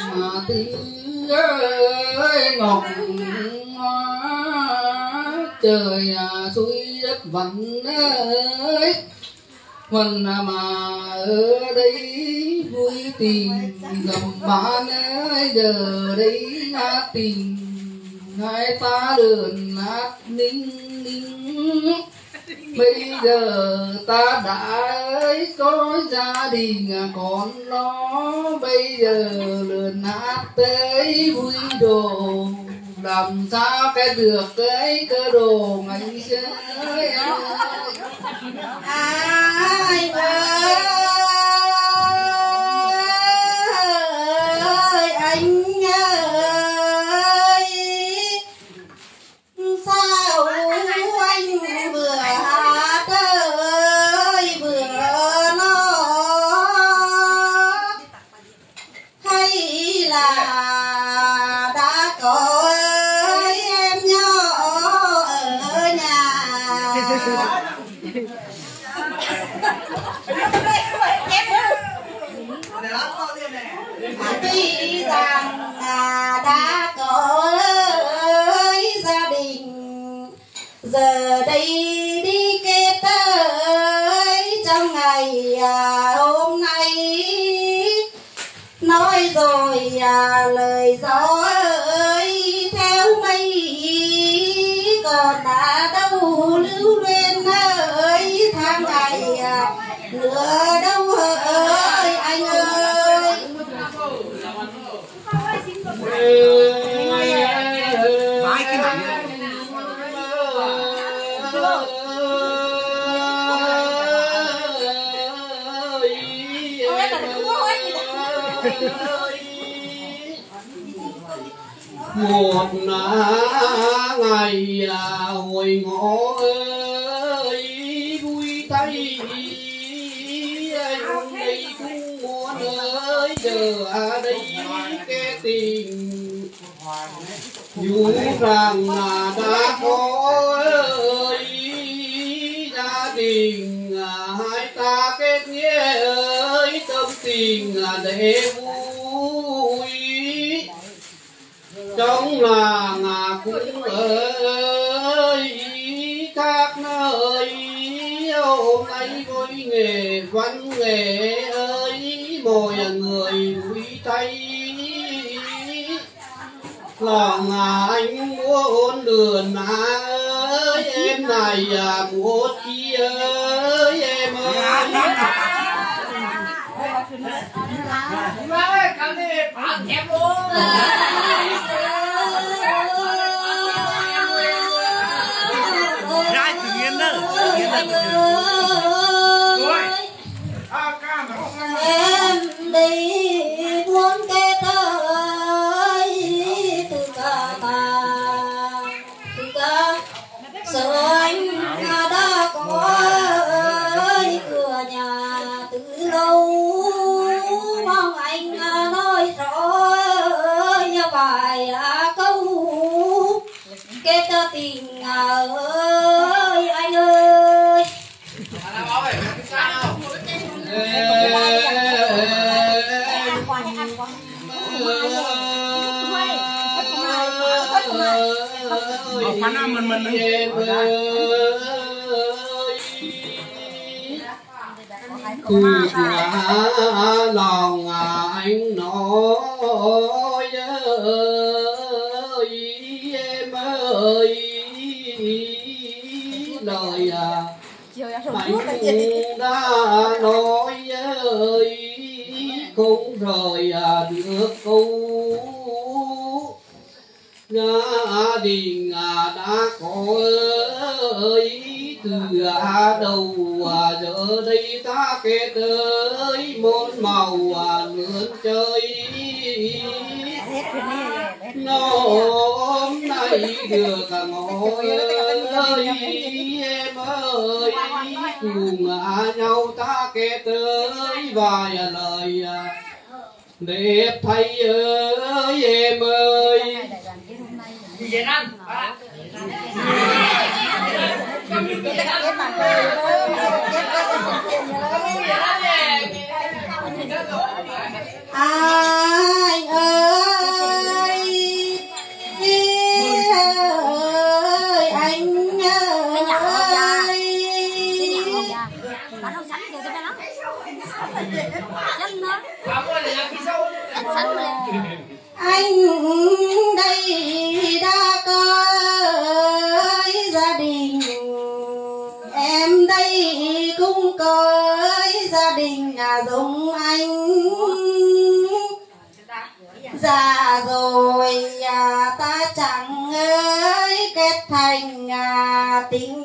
tiếng ơi ngọc trời suối đất vẫn ơi mình mà ở đây vui tình dầm bán ơi giờ đây tình hai ta đường nát ninh ninh bây giờ ta đã ấy có gia đình con nó bây giờ lượn hát tới vui đồ làm sao cái được cái cơ đồ ngày xưa ai ơi anh ơi sao anh vừa hát ơi vừa nó hay là đã có em nhỏ ở nhà tuy rằng đã có gia đình giờ đây đi kết tới trong ngày hôm nay nói rồi lời gió ơi theo mây còn đã đâu lưu lên ơi tháng ngày nữa đâu ơi anh ơi một ngày hồi ngõ ơi vui tay anh đây cũng muốn ơi giờ đây cái tình dù rằng đã có ơi gia đình hai ta kết nghĩa ơi tâm tình để vui trong làng cũng ơi các nơi hôm nay với nghề văn nghệ ơi mọi người vui tay lòng anh muốn đường ơi em này muốn chi ơi em ơi cái này bán kẹp luôn. Ra tự nhiên đó, em đi muốn kết ơi từ cả sợ anh đã có ơi cửa nhà từ lâu mong anh nói rõ như vài câu kết tình ơi anh ơi mình lòng anh nói ơi em ơi lời anh đã nói ơi không rời được câu gia đình đã có ơi từ đầu giờ đây ta kết tới một màu lượn chơi hôm nay được ngồi ơi em ơi cùng nhau ta kết tới vài lời đẹp thay ơi em ơi Việt Nam anh ơi anh đây đã có gia đình, em đây cũng có gia đình giống anh. Già rồi ta chẳng kết thành tình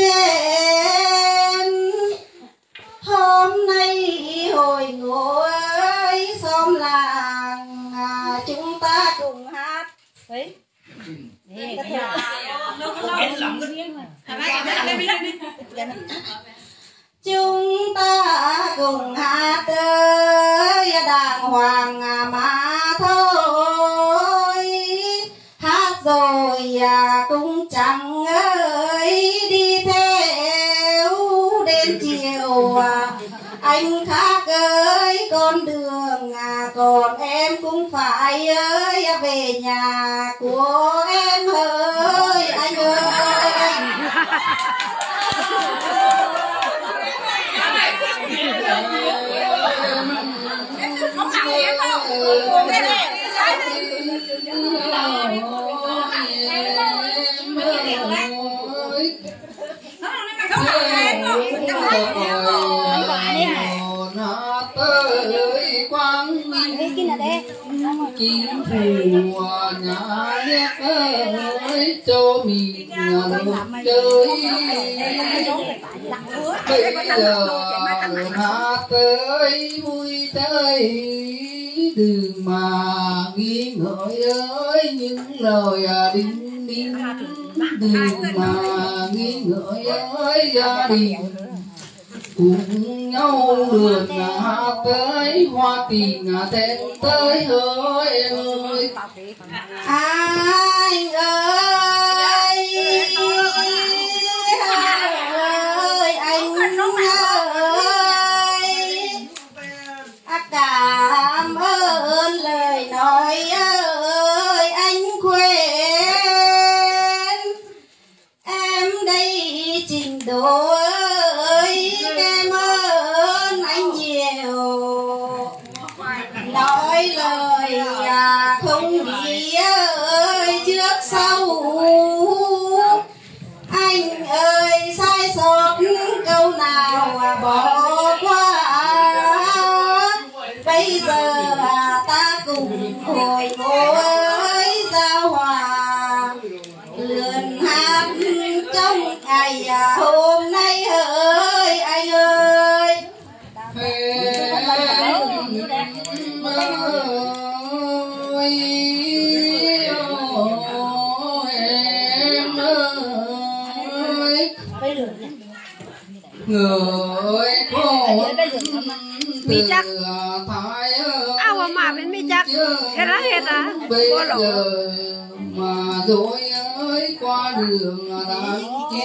duyên. Hôm nay hồi ngồi xóm làng chúng ta cùng hát. Đấy. Chúng ta cùng hát đàng hoàng mà thôi, hát rồi cũng chẳng đi theo đến chiều. Anh khác con đường, còn em cũng phải về nhà của em ơi anh ơi. Chính phủ nhà nước ơi cho mình chơi. Bây giờ hát tới vui tới, đừng mà nghi ngợi ơi những lời đinh ninh. Đừng mà nghi ngợi ơi gia đình cùng nhau lượn hát tới hoa tình tên tới ơi ơi. Anh ơi anh ơi, cảm ơn lời nói ơi anh khuyên. Em đây trình độ ơi em ơn anh nhiều, nói lời không nghĩ ơi trước sau. Anh ơi sai sót câu nào bỏ qua, bây giờ ta cùng hồi ngồi giao hòa lượn hát trong ngày hôm nay ơi anh ơi. Người con mi chắc thái mà bên mi chắc cái đó hết à bây giờ mà dối ơi qua đường đáng chi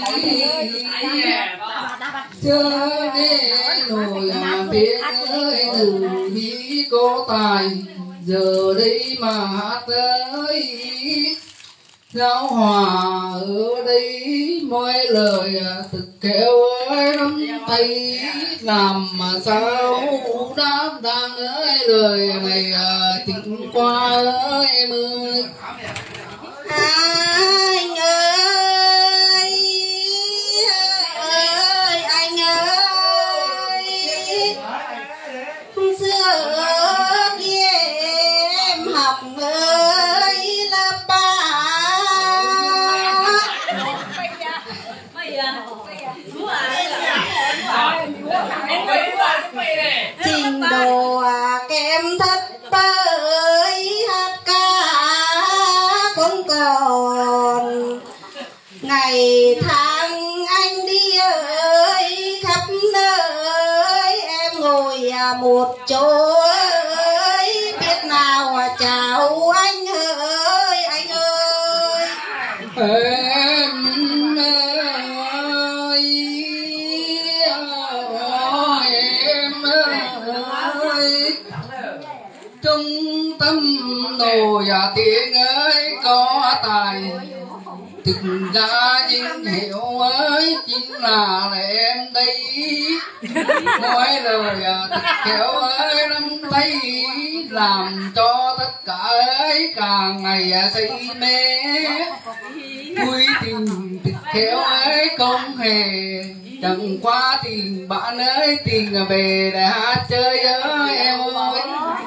chớ nghe nồi tiếng ơi từ khi có tài giờ đây mà hát tới giáo hòa ở đây mỗi lời thực kêu ơi nắm tay làm mà sao đáp đang ơi lời này tình qua ơi em ơi. Anh ơi anh ơi, xưa kia em học ơi lớp 3 trình độ kém thất bơi hát ca không còn. Ngày tháng anh đi ơi khắp nơi, em ngồi một chỗ ơi biết nào chào anh ơi anh ơi. Em ơi em ơi trung tâm nồi tiếng ơi có tài thực ra chính hiểu ấy chính là em đây nói lời thực khéo ấy lắm thấy làm cho tất cả ấy càng ngày say mê vui tình thực khéo ấy không hề chẳng qua tình bạn ơi tình về để hát chơi ơi em ơi.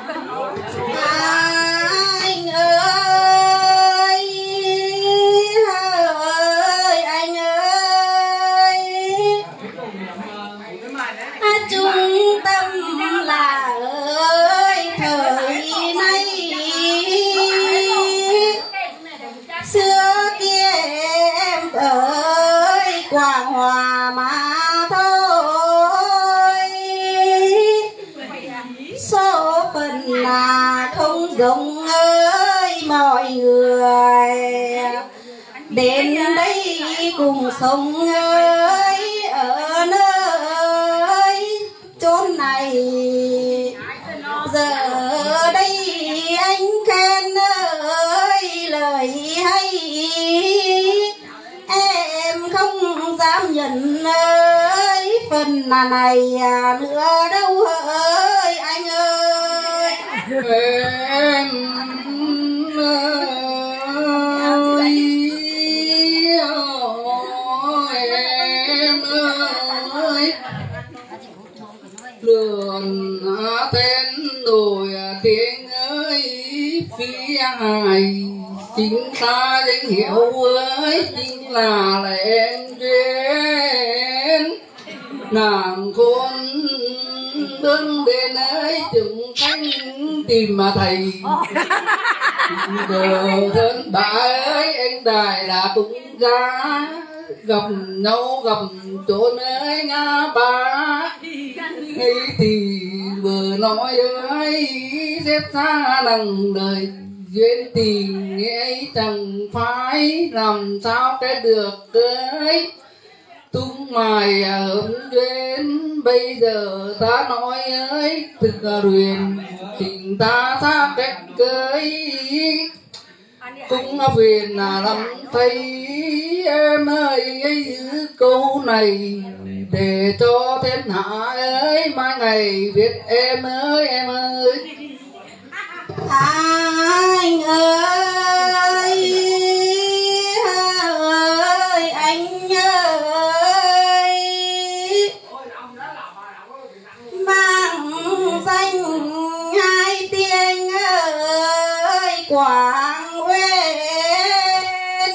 Anh ơi anh ơi trung tâm là ơi thời nay xưa kia em ơi quảng hòa mà thôi số phận là không giống ơi mọi người đến đây cùng sống ơi ở nơi chốn này giờ đây anh khen ơi lời hay em không dám nhận ơi phần này nữa đâu ơi anh ơi. Em ơi lượn tên đồi tiếng ơi phía hài chính ta danh hiệu ơi chính là lệnh duyên nàng khôn đứng đến ấy chúng thanh tìm mà thầy giờ thân bà ơi anh đài là cũng ra gặp nhau gặp chỗ nơi ngã ba ấy thì vừa nói ơi xếp xa nặng đời duyên tình ấy chẳng phải làm sao cái được ấy tung mày ấm duyên bây giờ ta nói ơi thực huyền tình ta xa cách cưới cũng phiền lắm thấy em ơi ấy giữ câu này để cho thiên hạ ơi mai ngày biết em ơi em ơi. Anh ơi anh ơi mang danh hai tiếng ơi Quảng Uyên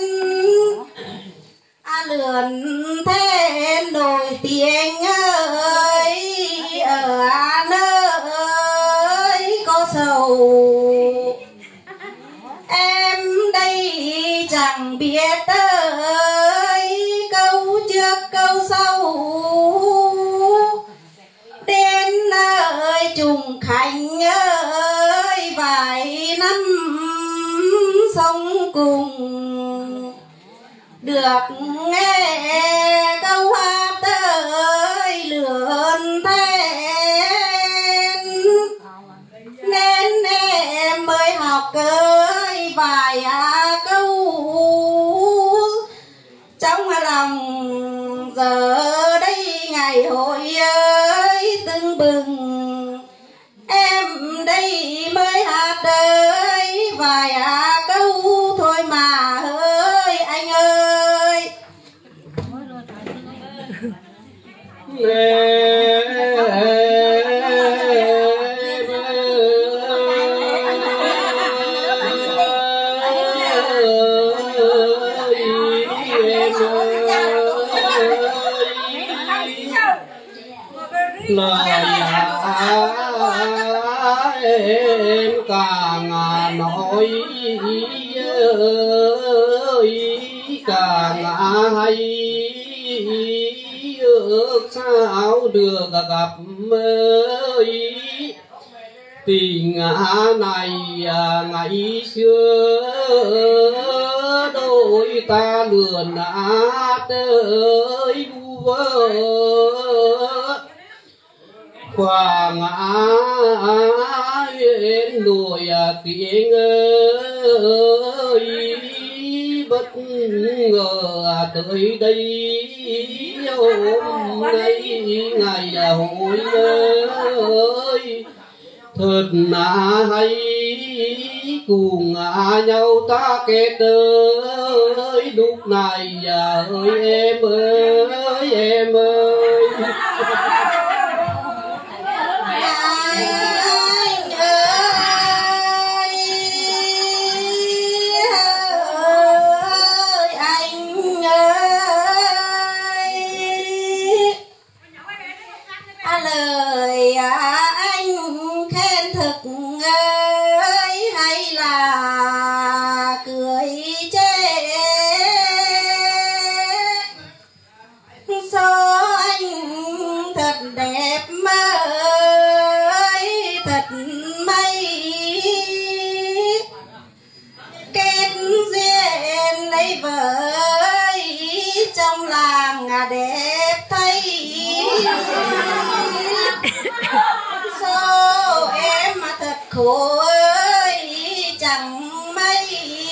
lượn thêm nổi tiếng ơi ở nơi có sầu em đây chẳng biết ơi câu trước câu sau đến ơi trùng khánh ơi vài năm sống cùng được nghe câu hát ơi lượn then nên em mới học ơi vài câu trong lòng giờ đây ngày hội ơi tưng bừng em đây mới hát ơi vài câu thôi mà ơi anh ơi. Lời em càng nói càng hay ước sao được gặp ơi tình này ngày xưa đôi ta lượn át ơi vơ Quảng Uyên đồi tiếng ơi bất ngờ tới đây hôm nay ngày hội ơi thật hay cùng nhau ta kết ơi lúc này ơi em ơi em ơi lời anh khen thực ơi hay là cười chê số anh thật đẹp ơi thật may kết duyên lấy vợ ơi trong làng đẹp thấy số em mà thật khổ ơi chẳng mấy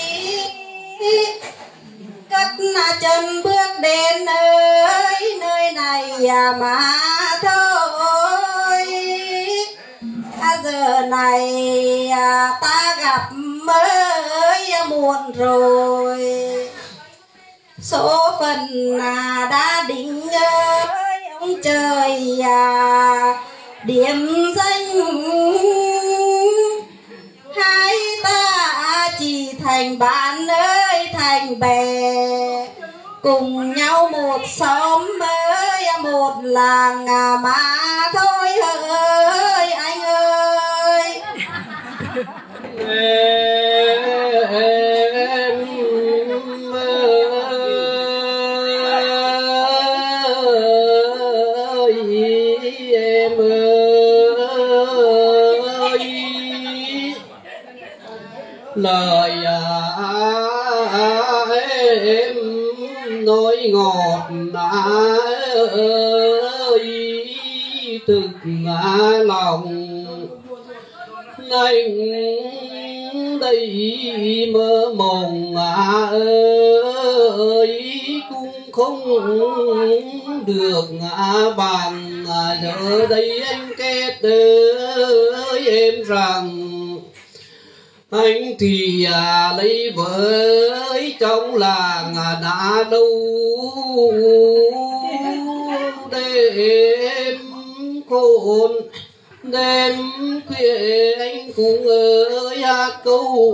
cất chân bước đến ơi nơi này mà thôi giờ này ta gặp mới muộn rồi số phận đã định ơi ông trời điểm danh hai ta chỉ thành bạn ơi thành bè cùng nhau một xóm ơi một làng mà thôi ơi anh ơi lời em nói ngọt ơi thực lòng anh đây mơ mộng ơi cũng không được bằng giờ đây anh kết ơi em rằng anh thì lấy vợ trong làng đã đâu đêm khôn đêm khuya anh cũng ơi hát câu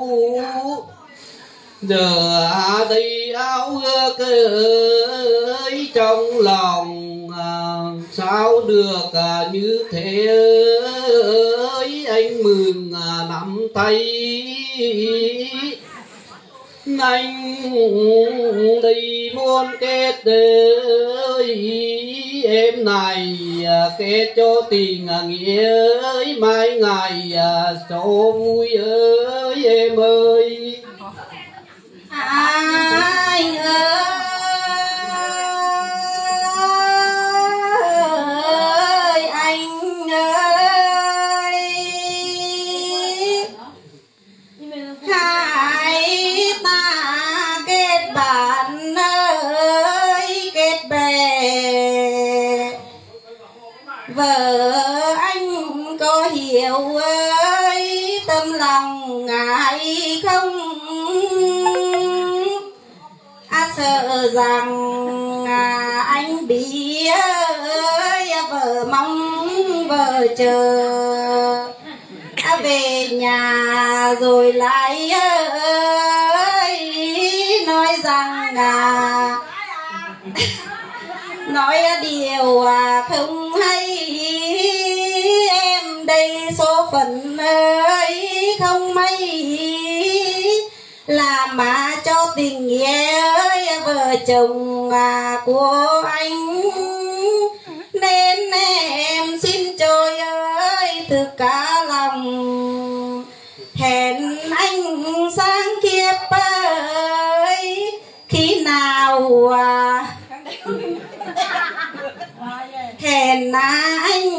giờ đây áo ước ơi trong lòng sao được như thế ơi anh mừng nắm tay anh đây muốn kết ơi em này kết cho tình nghĩa ơi mai ngày cho vui ơi em ơi anh ơi anh ơi hai ta kết bạn ơi kết bè vợ anh có hiểu ơi tâm lòng ngại không sợ rằng anh bị ơi vợ mong vợ chờ về nhà rồi lại ơi nói rằng nói điều không hay em đây số phận ơi không may làm mà cho tình nghĩa ơi vợ chồng của anh nên em xin trời ơi từ cả lòng hẹn anh sang kiếp ơi khi nào hẹn anh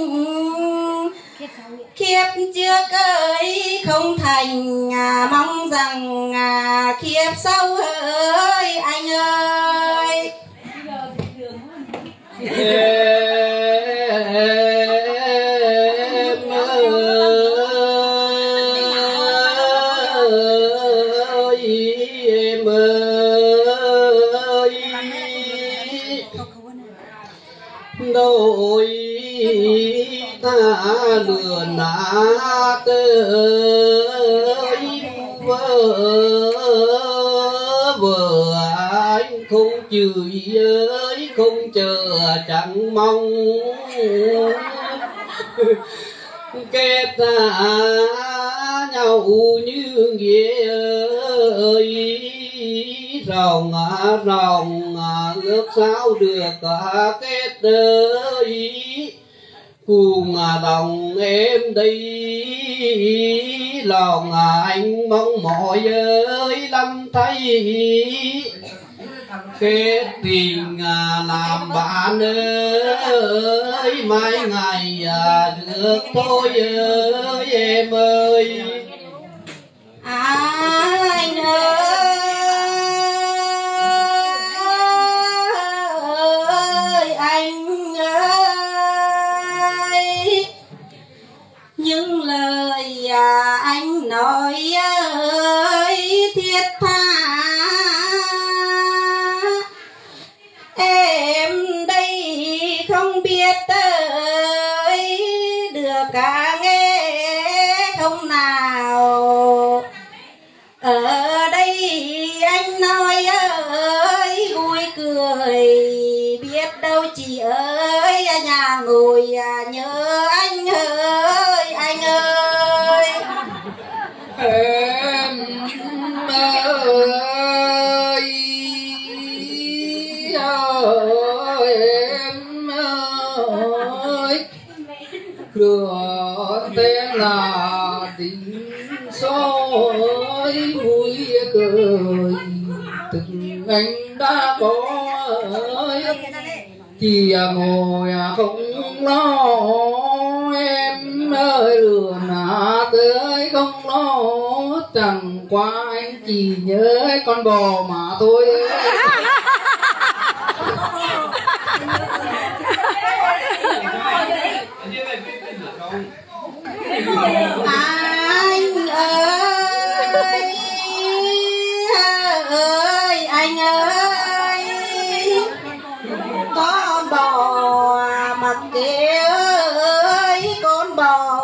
kiếp trước ơi không thành mong rằng kiếp sau ơi anh ơi em ơi đôi ta lừa nát ơi vợ anh không chửi ơi không chờ chẳng mong kết nhau như nghĩa ơi rồng ước sao được kết ơi cùng đồng em đây lòng anh mong mỏi ơi lắm thấy kết tình làm bạn ơi mai ngày được thôi ơi em ơi anh ơi anh ơi những lời anh nói ơi thiết tha em đây không biết ơi được cả nghe không nào ở đây anh nói ơi vui cười biết đâu chị ơi nhà ngồi nhớ anh ơi anh ơi em ơi em ơi lửa tên là tình soi vui cười từng anh đã có chỉ ngồi không lo em ơi lừa tới không lo chẳng qua anh chỉ nhớ con bò mà thôi anh ơi anh ơi con bò mặc kệ ơi con bò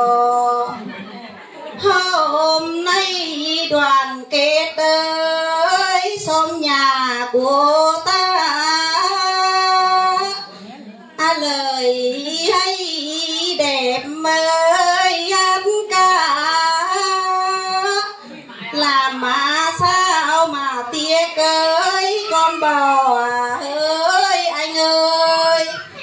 hôm nay đoàn kết ơi xóm nhà của ta lời hay đẹp ơi hát ca làm mà sao mà tiếc ơi con bò ơi anh ơi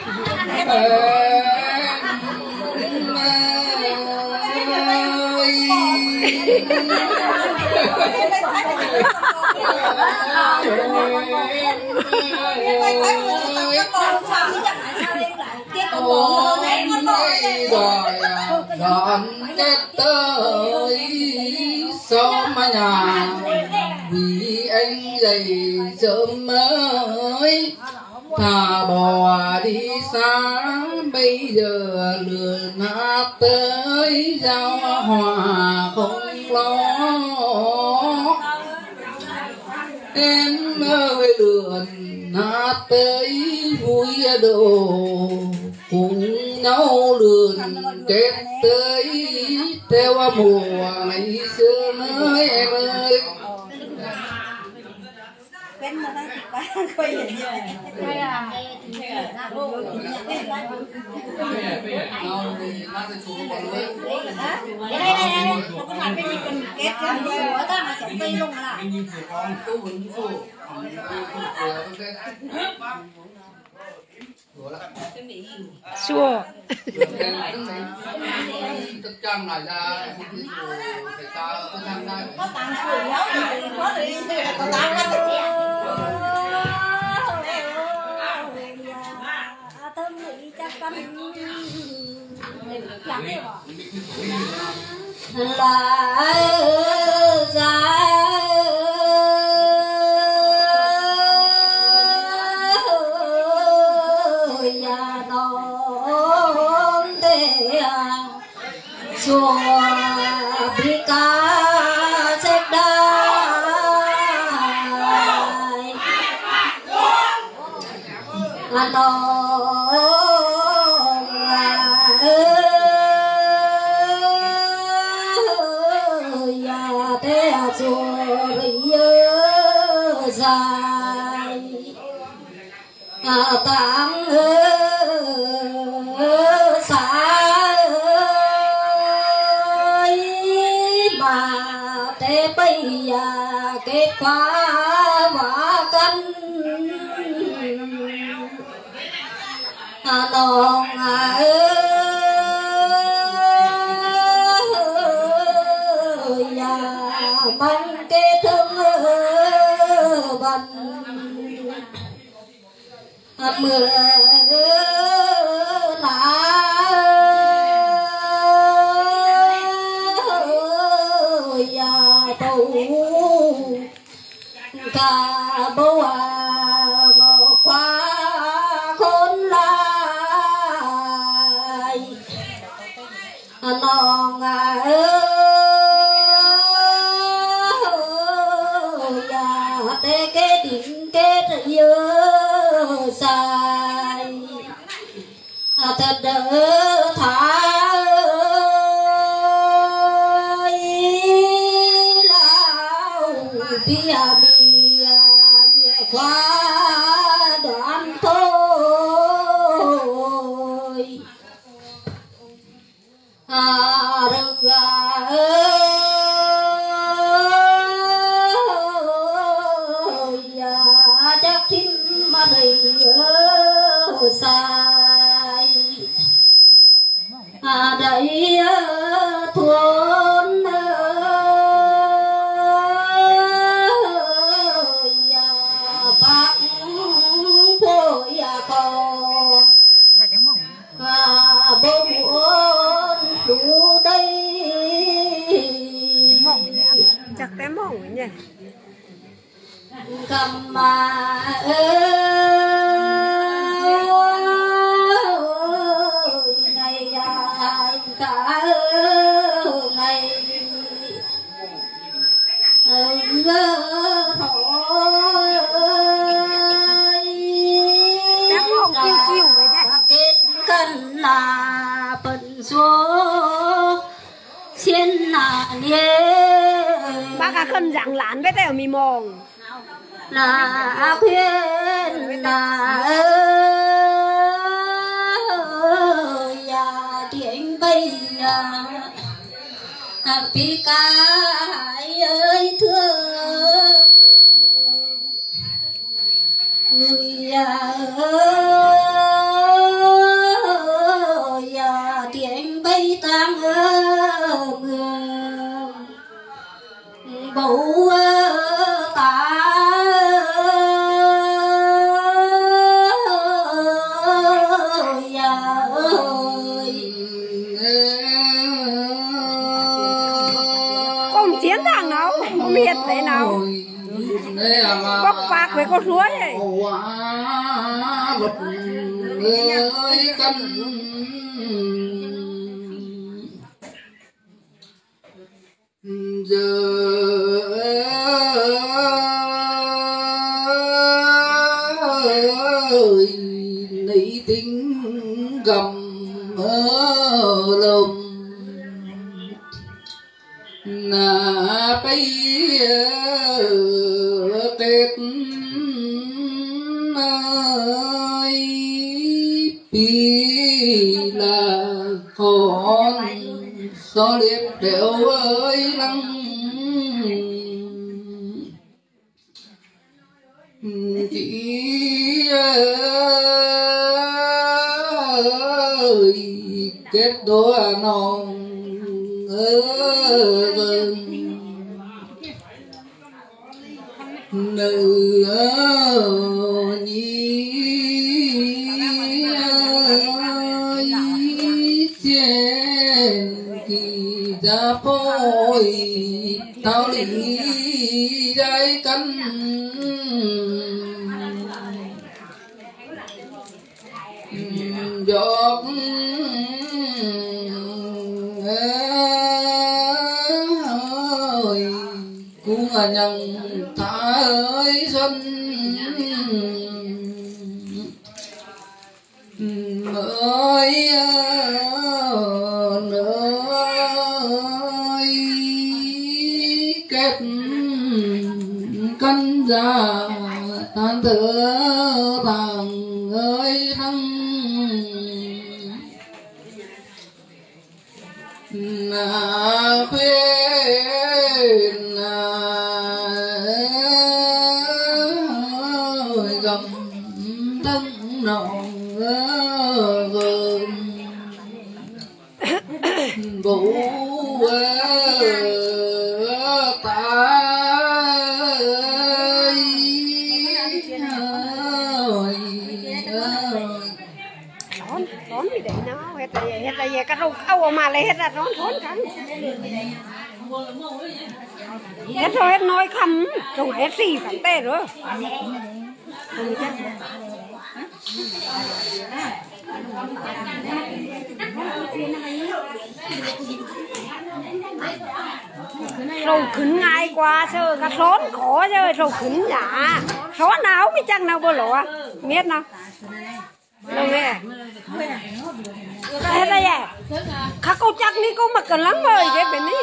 đoạn kết tới xóm nhà vì anh dậy sớm mới thả bò đi sáng bây giờ lừa nát tới giao hòa không lo em ơi lừa nát tới vui đồ cùng nhau lượn kết tới theo mùa ngày xưa ơi em ơi Chua. tất cả lại ra thì phải ta tham gia có tặng sủi nhớ thì có đi có tặng tâm nghĩ chắc chắn là ra nhà đón để chùa bị cá thế rồi dài tạm xa ơi mà thế bây giờ kết quả và cân non mong kết thương vần mưa lá tàu cả bố ngọ qua khôn lại non tê kế định kết dơ dài thật đỡ thả lao bia bia qua đoạn thôi rừng chắc thím mà đầy sai đầy thôn bác phôi con bông ôn đủ đây chắc té mỏng nhỉ cầm mà này anh cả ngày thôi chiều vậy đấy kết cân là phần số xiên là nhé bác à khẩn dạng lán với tay ở mì mòn là khuyên là ya tiếng bây giờ pi ca ơi thương người ya tiếng bay tăng bầu ta không chiến thằng nào không biết thế nào bóc bạc với con suối ấy lục ơi cân giờ lấy tính gầm lùm na bây kết ơi pi là con so liệp đều ơi lăng chỉ ơi kết đôi non nữ nhi trên kỳ ra phôi tao lý dây cân giọt ơi cũng là nhận thả ơi xuân ơi nơi kết cân già tan thở thằng ơi thăng khuyên gầm thân nọng gồm vũ Rón bị đấy nó hết là về cái rau câu mà lấy hết là rón cắn hết rồi hết nói khăm trông hết gì phản tê rồi rồi khấn ngay qua sơ các rón khó rồi rồi khấn giả rón nào cái chăng nào vô lỗ biết nào đâu nghe hết đây à các cô chắc ní cô mà cần lắm rồi cái bên ní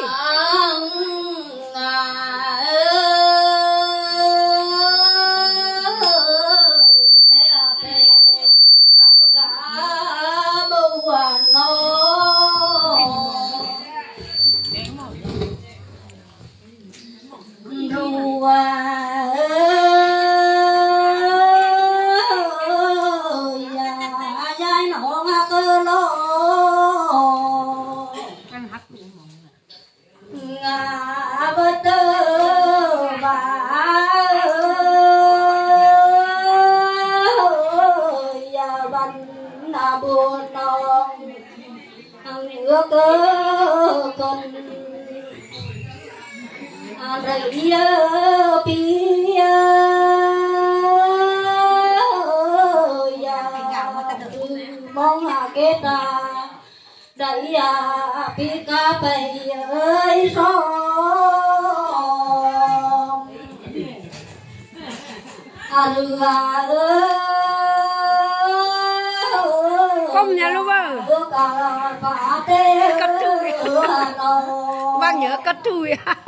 mong kết đẩy biết cá bầy ơi xóm không nhà luôn cất chui bác nhớ cất chui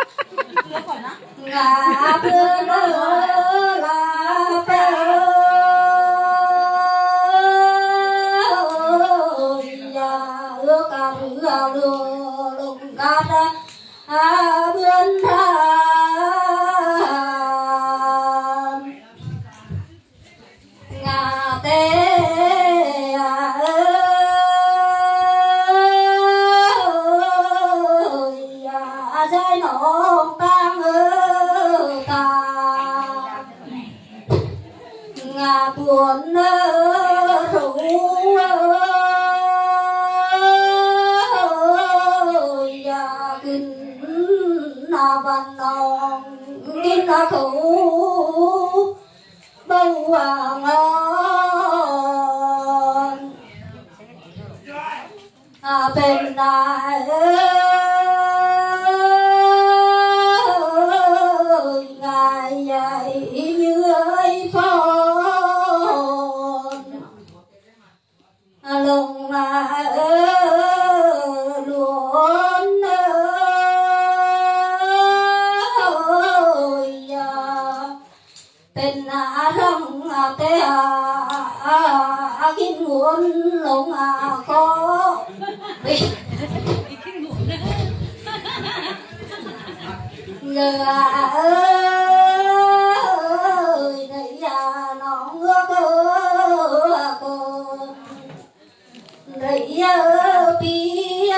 buồn rủ kinh na văn nong kinh na thủ bông hoàng ngon bên này ngày dạy như ấy phong lòng luôn tên răng té kinh muốn lòng có người ơi này nó ngước đấy pi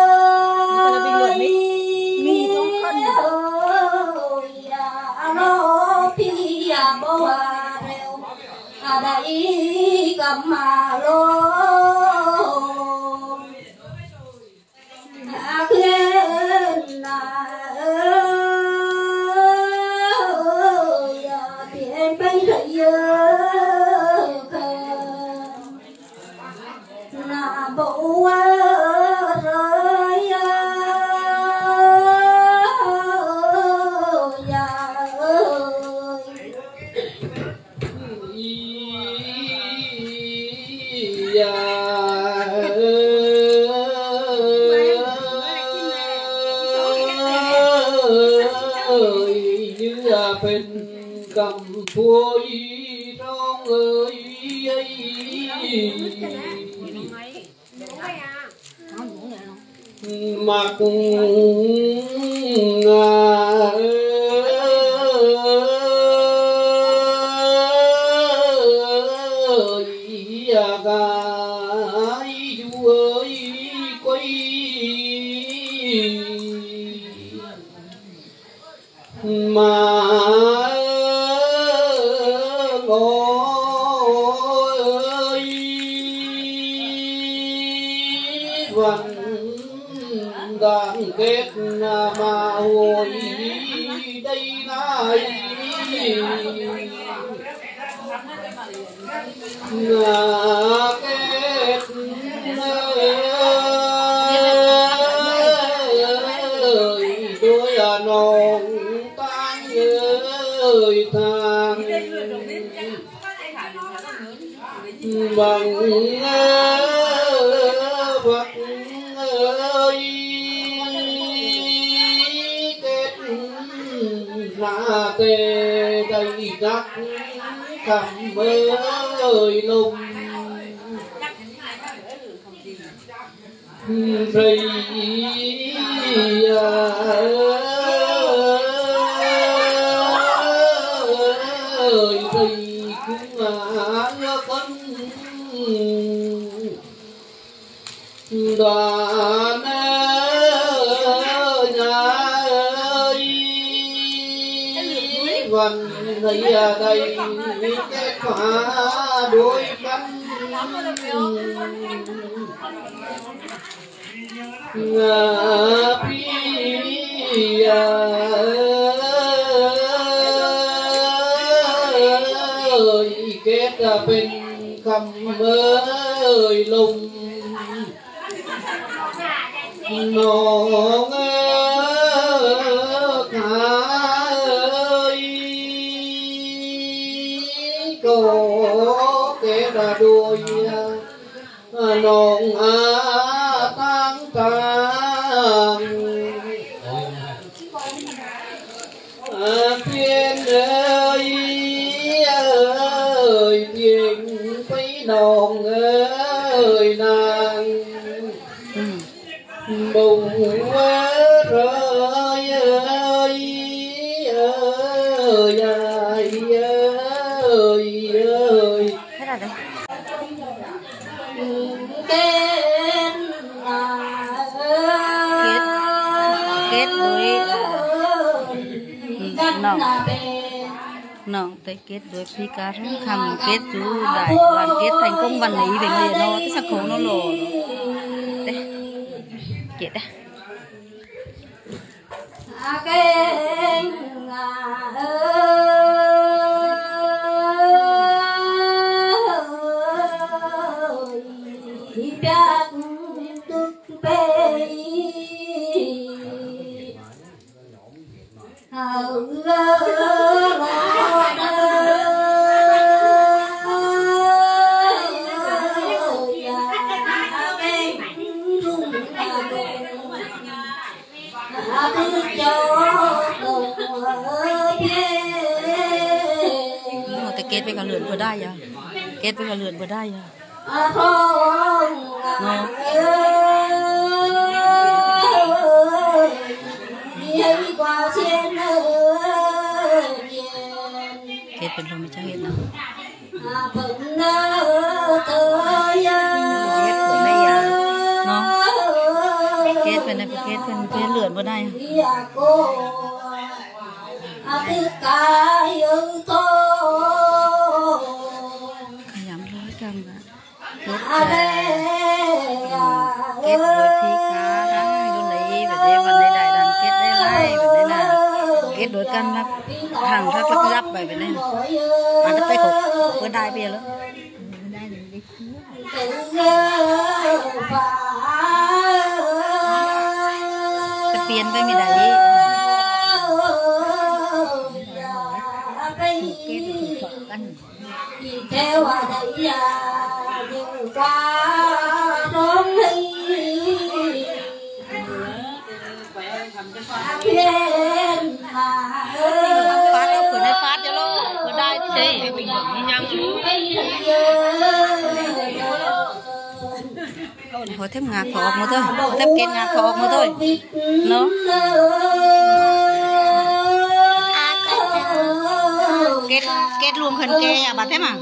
nó pi bao rêu đấy cầm mà lô khuyên tiền bây giờ bộ rơi ya ơi nhưเป็นกำพัวอีร้องเอ้ยmặc gái du ơi quay mà ngồi vẫn đang kết mà hồi đây này kết đôi non tan ơi thang bằng vật ơi kết là tê đầy đắc cầm ơi lùng rây ơi rây cũng cân đoàn nhà ơi vần thấy đây kết quả đôi cánh ơi kết bên cầm ơi lùng nó cả ơi có kết đôi non tăng tàng thiên ơi ơi thiên phải non ơi nàng bùng rơi ơi ơi ơi ơi thế là đấy kết với nó tới kết với phi cá khăm kết chú đại đoàn kết thành công văn lý về người nó cái sắc khổ nó lồ đấy kết đấy kết với cả lượn vừa đai à kết với cả lượn vừa đai à kết bên trong mới chắc hết nào kết bên này kết bên lượn vừa đai kết đôi phi cá đó luôn lấy về đây vấn đề đại đàn kết đây này vấn đề là kết đôi căn là hàng rất là gấp vậy bên này ăn đất tay khổ với đại bia nữa cái tiền với mình đấy theo ở đây nhiều qua đón đi bên mà hồi thêm ngạc thọ một thôi, thêm kết ngạc thọ một thôi, nó kết luôn khẩn kê à bà thế mà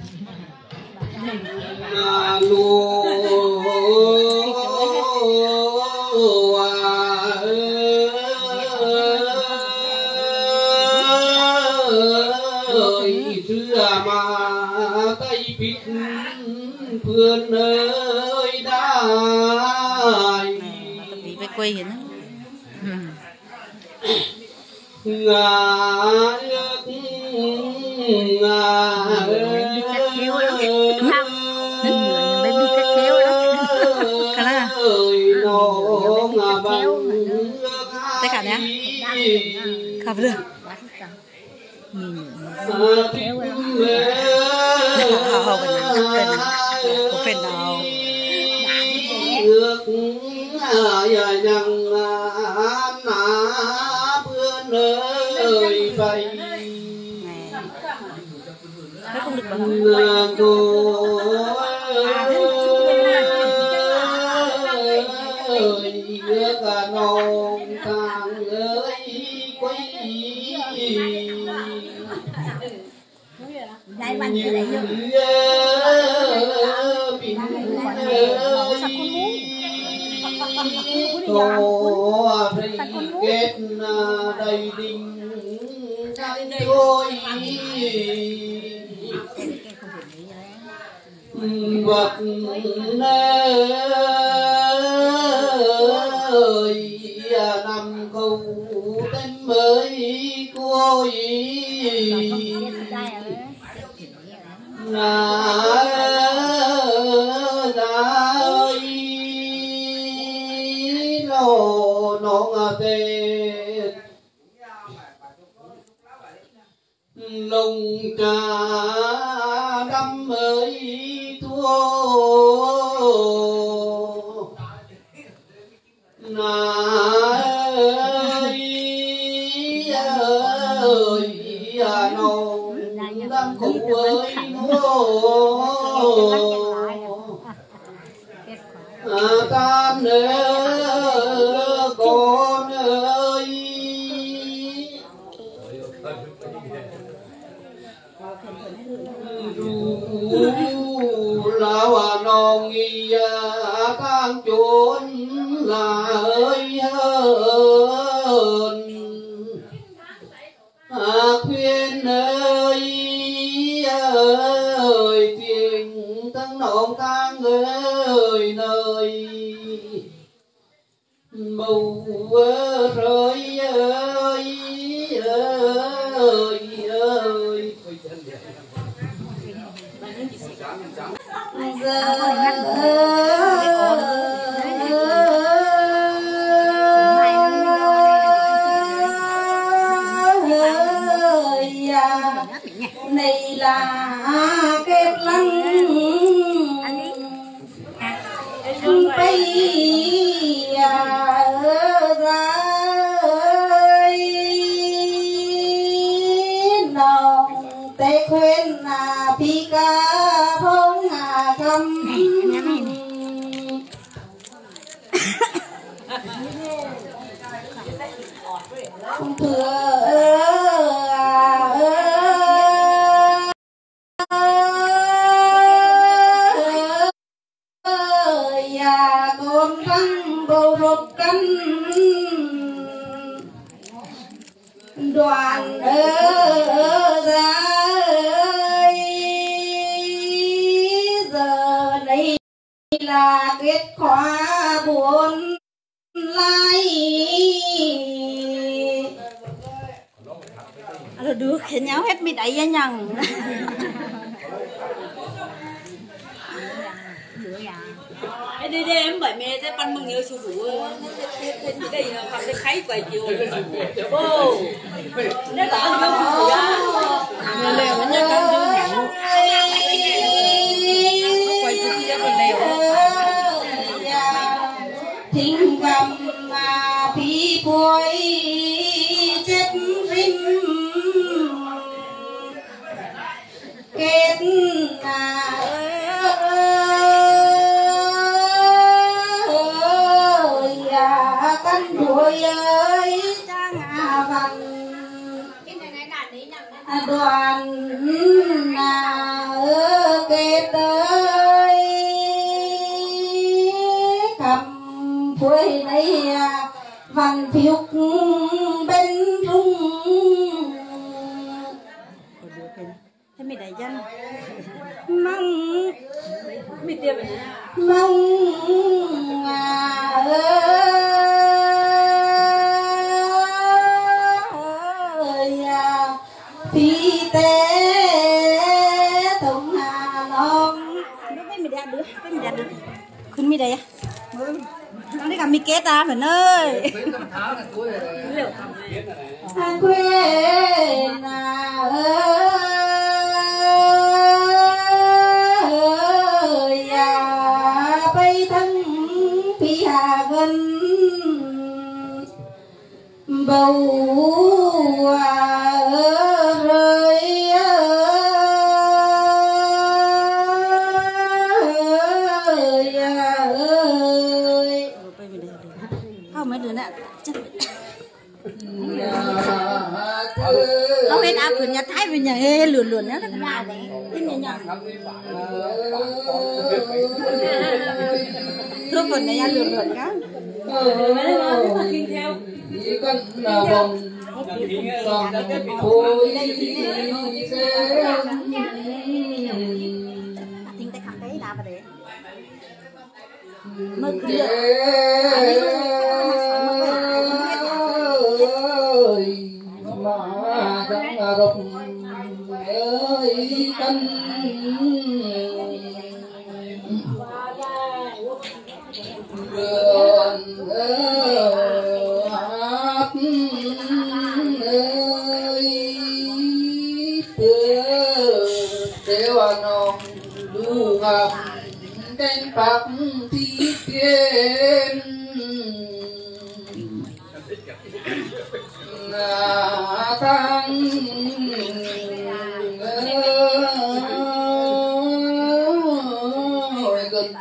mà tay biết vườn ơi đai vì phải quay hiện tất cả nhé khắp được hầu bên nào nó không được bằng Đây bạn cứ để vô. kết đầy đình thôi vật ơi nằm cầu tên mới côi lồng trà đâm ơi thua ơi nồng đâm cụ ơi tan con ơi lão non nghi tan chốn là ơi hơn khuyên ơi ơi tiền tăng nộn tan ơi nơi mù rơi ơi ơi ơi này là kết lăng bay ra nòng tê khuyên là phi ca phong cầm con răng bầu rột canh đoàn ra giờ đây là kết quả buồn lai được thì nháo hết mi đẩy ra nhằng đi đi em bởi mẹ thế pan mừng nhiều chú đủ thế đây là học cái kháy quầy chiều ô nó tao không đủ ra nó lèo nó nhắc con chú hẳn quầy chú kia còn lèo thinh cầm mà phi cuối chết rim kết đoàn kết tới cầm quê đây văn phiếu bên trung thế mình đại dân mong mình tiêm mong phi tế thông hà long lúc đấy mình đạt được khuyên mi đây nó đi cầm mi kết à mình ơi quê bay thân phi hà gần bầu rơi không mấy đứa nè không biết áp nhà thái về nhà hê lườn nhá nó ra đấy tin nhà nhỏ lúc phần này ăn lườn cá chỉ cần là vòng còn thôi tính tay khắp đấy đá vào đấy mơ cứ mà đang rộng ơi cân đường áp ơi tiêu nồng đủ ngập trên bạc thi kiếm tăng gần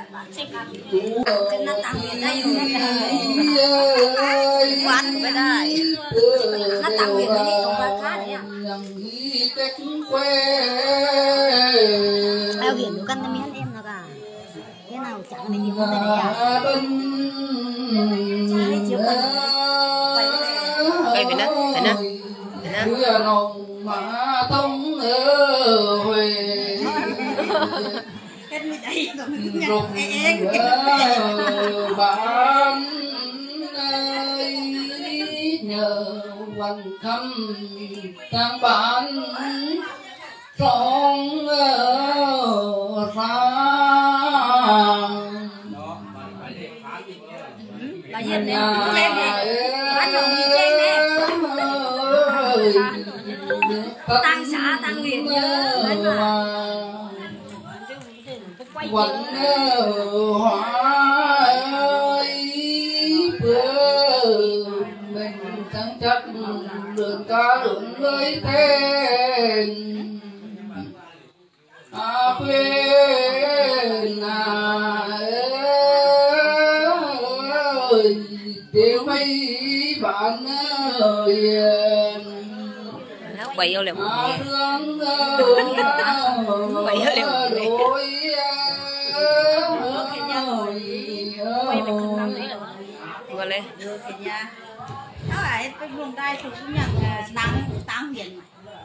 quán với đây nó tặng việc với đi công tác khác đấy à tao biển đủ căn miếng em nó cả cái nào chẳng này nhiều hơn đây à hai chiếu cần cây bên đó nồng mà tông huề cái này đây rồi mình rụng bán nhờ quanh thăm tăng bán trong xa là gì đấy em đi bắt đầu đi chơi nè tăng xã tăng huyện nhớ đấy mà quanh hoa ơi mình chẳng chắc đường ca đường lưới tên quên ơi tiêu mấy bạn ơi quay vô liền quay vô liền quay mình không làm đấy đâu vừa lên được kìa nha nó lại cái vùng tay thuộc xuống nhận tăng hiền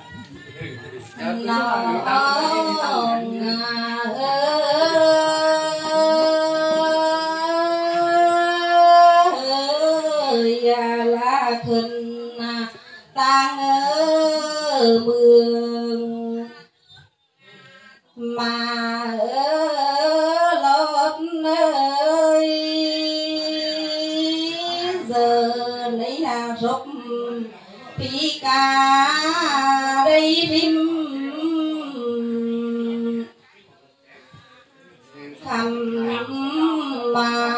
là khinh tang ở mường mà lót ơi giờ lấy là rốc phi ca đây rim thầm mà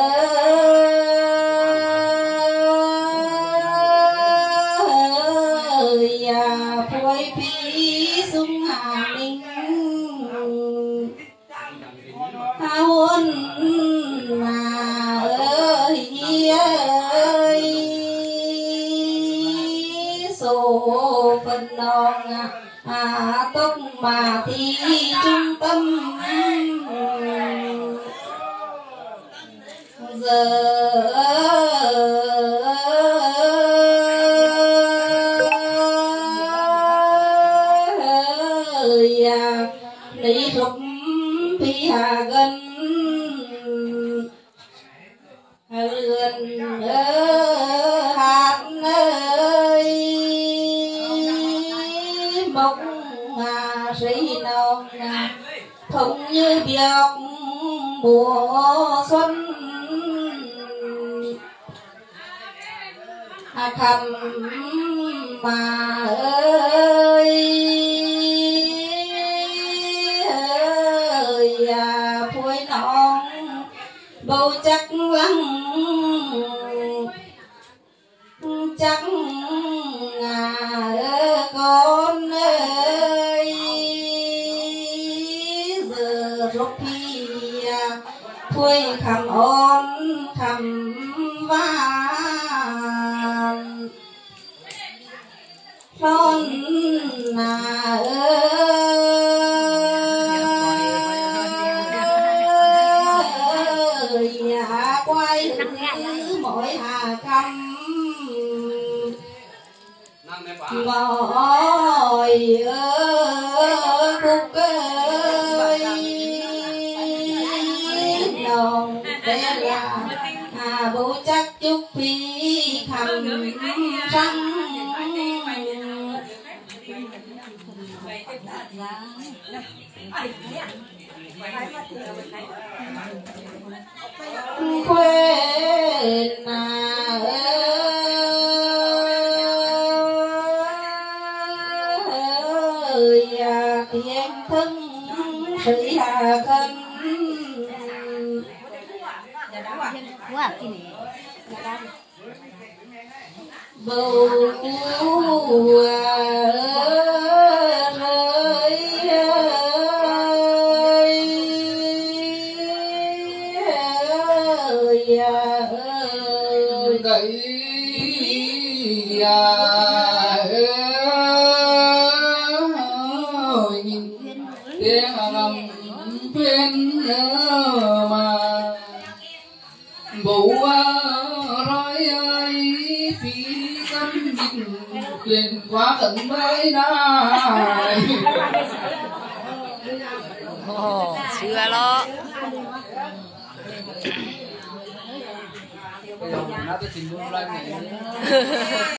phôi phi sung hà ninh hôn mà ơi sổ phần non tóc mà thi trung tâm giờ lý rụp phi hà gần lươn hạt ơi mốc sĩ nồng không như việc mùa xuân khăm mà ơi phôi non bầu chắc lăng chắc con ơi giờ rốt phi phôi khăm ôn khăm vàng con quay mỗi hà căm ngồi khúc ơi nồng té là bố chắc chúc phi khăm trăng quên tiếng thân thủy hà cân bầu gậy tiếng ngầm tuyên mà bố nói ơi phi cấm dịch quyền quá tận mới này chưa lo bây giờ nó tới trình luôn lên này